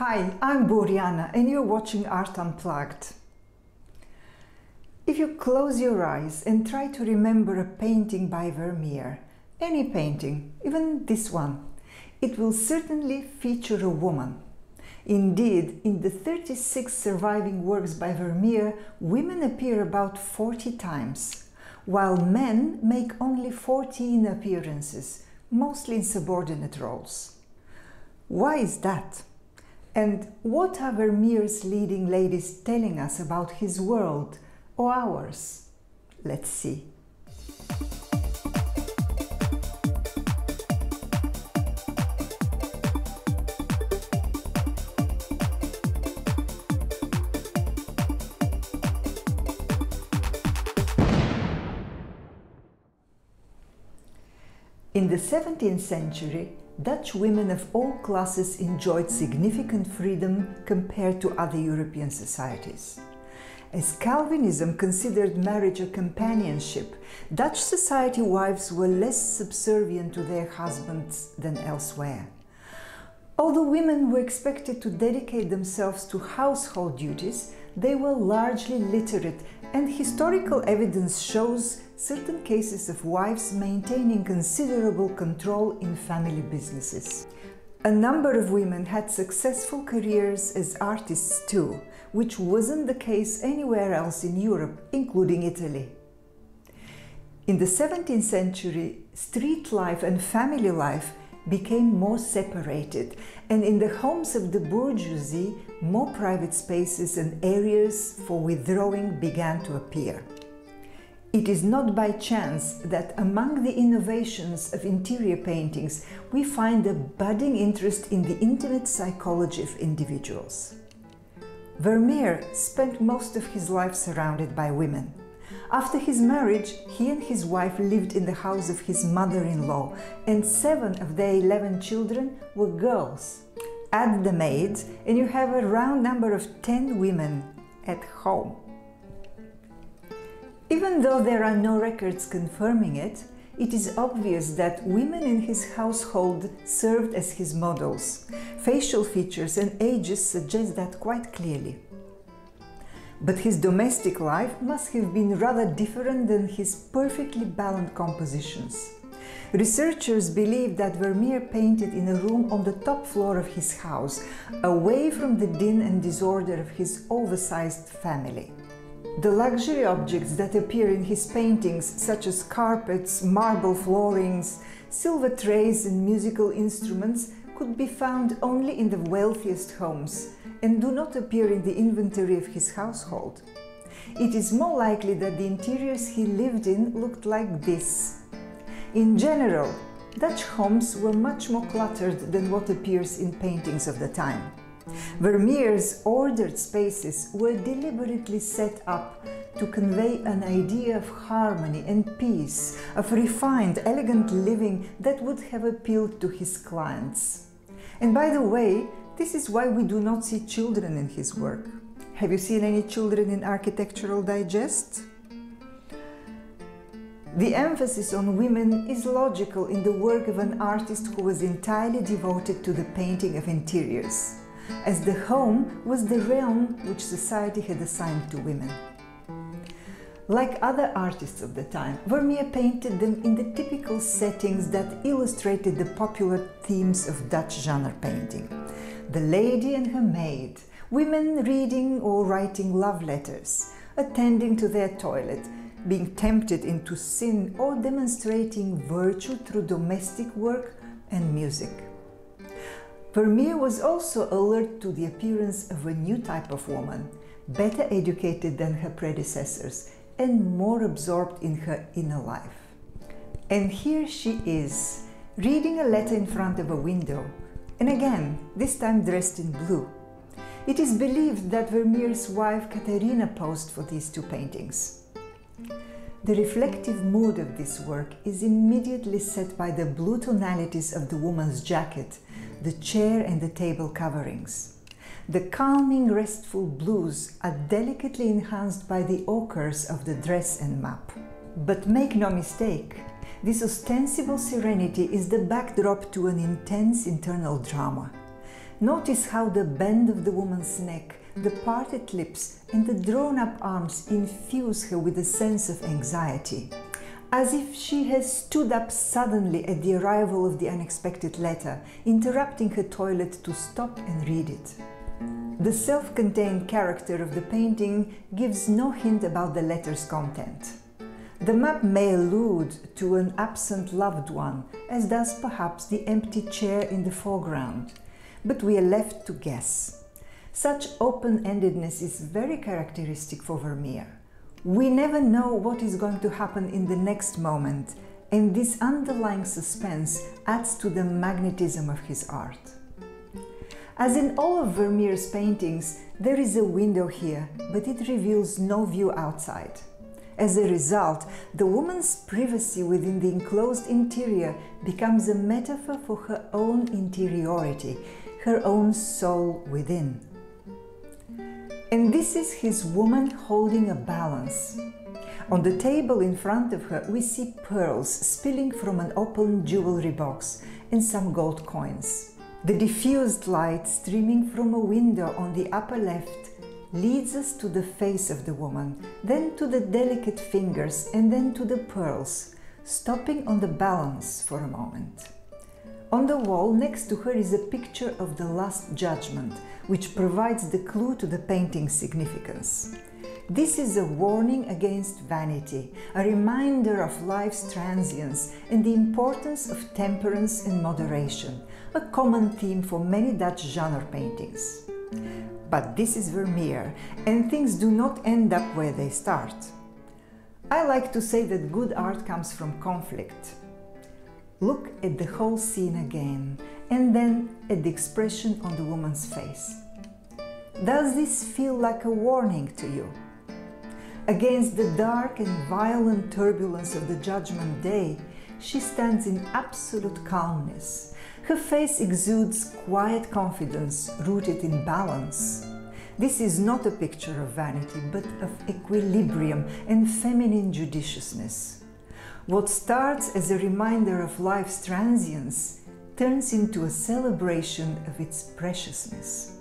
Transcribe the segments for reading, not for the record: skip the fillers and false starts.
Hi, I'm Boriana and you're watching Art Unplugged. If you close your eyes and try to remember a painting by Vermeer, any painting, even this one, it will certainly feature a woman. Indeed, in the 36 surviving works by Vermeer, women appear about 40 times, while men make only 14 appearances, mostly in subordinate roles. Why is that? And what are Vermeer's leading ladies telling us about his world or ours? Let's see. In the 17th century, Dutch women of all classes enjoyed significant freedom compared to other European societies. As Calvinism considered marriage a companionship, Dutch society wives were less subservient to their husbands than elsewhere. Although women were expected to dedicate themselves to household duties, they were largely literate, and historical evidence shows certain cases of wives maintaining considerable control in family businesses. A number of women had successful careers as artists too, which wasn't the case anywhere else in Europe, including Italy. In the 17th century, street life and family life became more separated, and in the homes of the bourgeoisie, more private spaces and areas for withdrawing began to appear. It is not by chance that among the innovations of interior paintings we find a budding interest in the intimate psychology of individuals. Vermeer spent most of his life surrounded by women. After his marriage, he and his wife lived in the house of his mother-in-law, and 7 of their 11 children were girls. Add the maids and you have a round number of 10 women at home. Even though there are no records confirming it, it is obvious that women in his household served as his models. Facial features and ages suggest that quite clearly. But his domestic life must have been rather different than his perfectly balanced compositions. Researchers believe that Vermeer painted in a room on the top floor of his house, away from the din and disorder of his oversized family. The luxury objects that appear in his paintings, such as carpets, marble floorings, silver trays and musical instruments, could be found only in the wealthiest homes and do not appear in the inventory of his household. It is more likely that the interiors he lived in looked like this. In general, Dutch homes were much more cluttered than what appears in paintings of the time. Vermeer's ordered spaces were deliberately set up to convey an idea of harmony and peace, of refined, elegant living that would have appealed to his clients. And by the way, this is why we do not see children in his work. Have you seen any children in Architectural Digest? The emphasis on women is logical in the work of an artist who was entirely devoted to the painting of interiors, as the home was the realm which society had assigned to women. Like other artists of the time, Vermeer painted them in the typical settings that illustrated the popular themes of Dutch genre painting. The lady and her maid, women reading or writing love letters, attending to their toilet, being tempted into sin, or demonstrating virtue through domestic work and music. Vermeer was also alert to the appearance of a new type of woman, better educated than her predecessors and more absorbed in her inner life. And here she is, reading a letter in front of a window, and again, this time dressed in blue. It is believed that Vermeer's wife Catharina posed for these 2 paintings. The reflective mood of this work is immediately set by the blue tonalities of the woman's jacket, the chair and the table coverings. The calming, restful blues are delicately enhanced by the ochres of the dress and map. But make no mistake, this ostensible serenity is the backdrop to an intense internal drama. Notice how the bend of the woman's neck, the parted lips and the drawn-up arms infuse her with a sense of anxiety, as if she has stood up suddenly at the arrival of the unexpected letter, interrupting her toilet to stop and read it. The self-contained character of the painting gives no hint about the letter's content. The map may allude to an absent loved one, as does perhaps the empty chair in the foreground, but we are left to guess. Such open-endedness is very characteristic for Vermeer. We never know what is going to happen in the next moment, and this underlying suspense adds to the magnetism of his art. As in all of Vermeer's paintings, there is a window here, but it reveals no view outside. As a result, the woman's privacy within the enclosed interior becomes a metaphor for her own interiority, her own soul within. And this is his woman holding a balance. On the table in front of her, we see pearls spilling from an open jewelry box and some gold coins. The diffused light streaming from a window on the upper left leads us to the face of the woman, then to the delicate fingers and then to the pearls, stopping on the balance for a moment. On the wall next to her is a picture of the Last Judgment, which provides the clue to the painting's significance. This is a warning against vanity, a reminder of life's transience and the importance of temperance and moderation, a common theme for many Dutch genre paintings. But this is Vermeer, and things do not end up where they start. I like to say that good art comes from conflict. Look at the whole scene again, and then at the expression on the woman's face. Does this feel like a warning to you? Against the dark and violent turbulence of the Judgment Day, she stands in absolute calmness. Her face exudes quiet confidence rooted in balance. This is not a picture of vanity, but of equilibrium and feminine judiciousness. What starts as a reminder of life's transience turns into a celebration of its preciousness.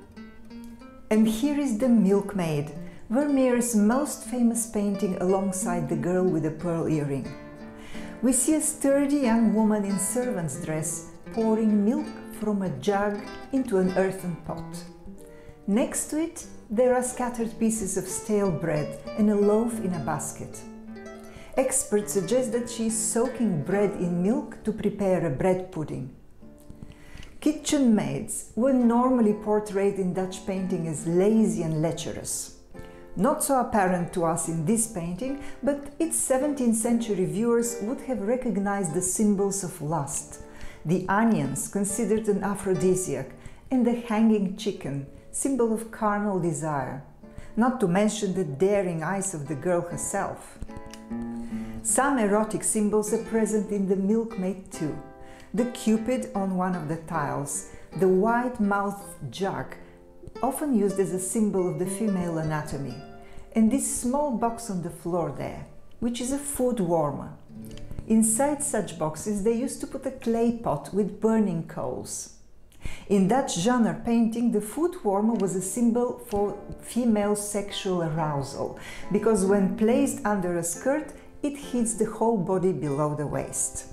And here is The Milkmaid, Vermeer's most famous painting alongside The Girl with a Pearl Earring. We see a sturdy young woman in servant's dress pouring milk from a jug into an earthen pot. Next to it, there are scattered pieces of stale bread and a loaf in a basket. Experts suggest that she is soaking bread in milk to prepare a bread pudding. Kitchen maids were normally portrayed in Dutch painting as lazy and lecherous. Not so apparent to us in this painting, but its 17th century viewers would have recognized the symbols of lust, the onions considered an aphrodisiac, and the hanging chicken, symbol of carnal desire, not to mention the daring eyes of the girl herself. Some erotic symbols are present in The Milkmaid too. The Cupid on one of the tiles, the wide-mouthed jug, often used as a symbol of the female anatomy, and this small box on the floor there, which is a food warmer. Inside such boxes they used to put a clay pot with burning coals. In Dutch genre painting, the food warmer was a symbol for female sexual arousal, because when placed under a skirt, it heats the whole body below the waist.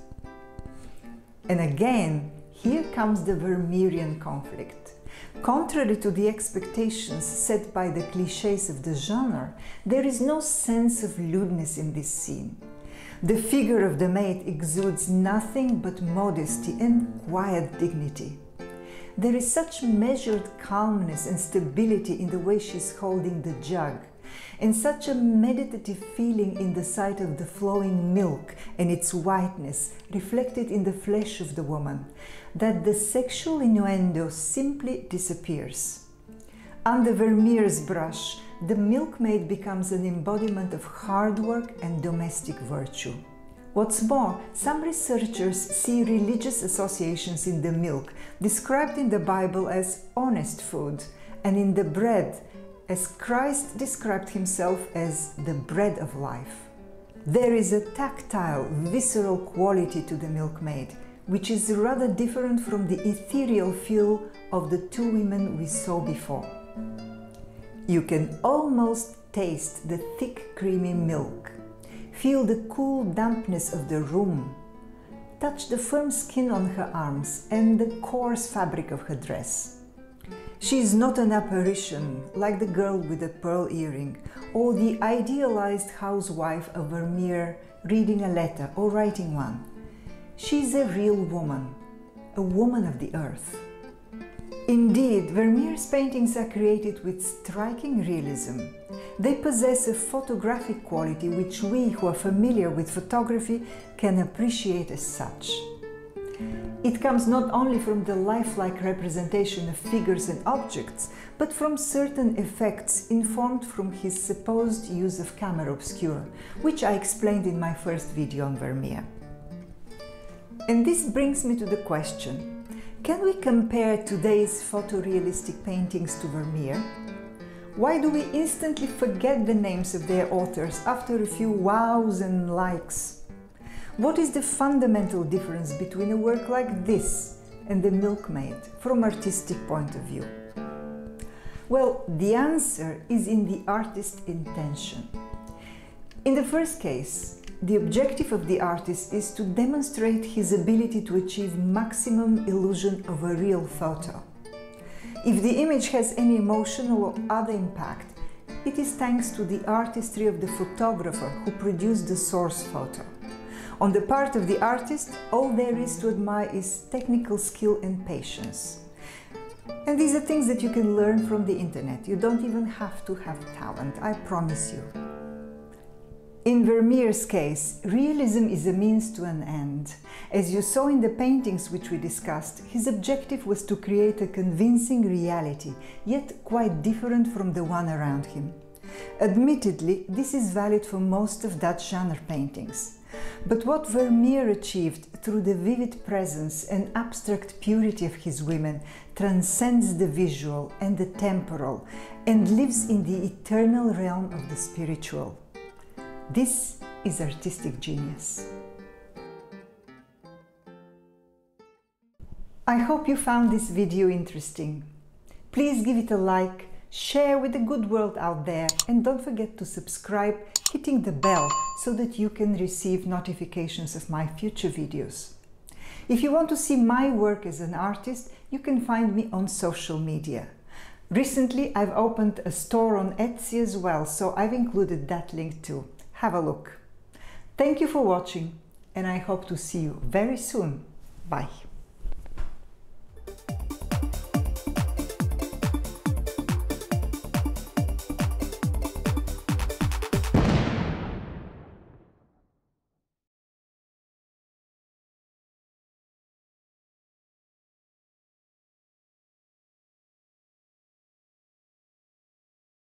And again, here comes the Vermeerian conflict. Contrary to the expectations set by the clichés of the genre, there is no sense of lewdness in this scene. The figure of the maid exudes nothing but modesty and quiet dignity. There is such measured calmness and stability in the way she's holding the jug, and such a meditative feeling in the sight of the flowing milk and its whiteness reflected in the flesh of the woman, that the sexual innuendo simply disappears. Under Vermeer's brush, the milkmaid becomes an embodiment of hard work and domestic virtue. What's more, some researchers see religious associations in the milk, described in the Bible as honest food, and in the bread, as Christ described himself as the bread of life. There is a tactile, visceral quality to the milkmaid, which is rather different from the ethereal feel of the two women we saw before. You can almost taste the thick creamy milk, feel the cool dampness of the room, touch the firm skin on her arms and the coarse fabric of her dress. She is not an apparition like the girl with the pearl earring or the idealized housewife of Vermeer reading a letter or writing one. She is a real woman, a woman of the earth. Indeed, Vermeer's paintings are created with striking realism. They possess a photographic quality which we who are familiar with photography can appreciate as such. It comes not only from the lifelike representation of figures and objects, but from certain effects informed from his supposed use of camera obscura, which I explained in my first video on Vermeer. And this brings me to the question: can we compare today's photorealistic paintings to Vermeer? Why do we instantly forget the names of their authors after a few wows and likes? What is the fundamental difference between a work like this and The Milkmaid from an artistic point of view? Well, the answer is in the artist's intention. In the first case, the objective of the artist is to demonstrate his ability to achieve maximum illusion of a real photo. If the image has any emotional or other impact, it is thanks to the artistry of the photographer who produced the source photo. On the part of the artist, all there is to admire is technical skill and patience. And these are things that you can learn from the internet. You don't even have to have talent, I promise you. In Vermeer's case, realism is a means to an end. As you saw in the paintings which we discussed, his objective was to create a convincing reality, yet quite different from the one around him. Admittedly, this is valid for most of that genre paintings. But what Vermeer achieved through the vivid presence and abstract purity of his women transcends the visual and the temporal and lives in the eternal realm of the spiritual. This is artistic genius. I hope you found this video interesting. Please give it a like, share with the good world out there, and don't forget to subscribe, hitting the bell so that you can receive notifications of my future videos. If you want to see my work as an artist, you can find me on social media. Recently, I've opened a store on Etsy as well, so I've included that link too. Have a look. Thank you for watching, and I hope to see you very soon. Bye.